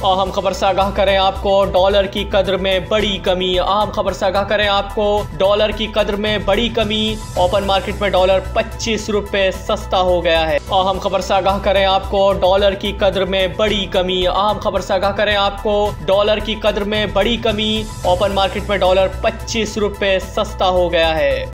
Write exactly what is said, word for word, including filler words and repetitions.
अहम खबर से आगाह करें आपको डॉलर की कद्र में बड़ी कमी। अहम खबर से आगाह करें आपको डॉलर की कद्र में बड़ी कमी। ओपन मार्केट में डॉलर पच्चीस रुपए सस्ता हो गया है। अहम खबर से आगाह करें आपको डॉलर की कद्र में बड़ी कमी। अहम खबर से आगाह करें आपको डॉलर की कद्र में बड़ी कमी। ओपन मार्केट में डॉलर पच्चीस रुपए सस्ता हो गया है।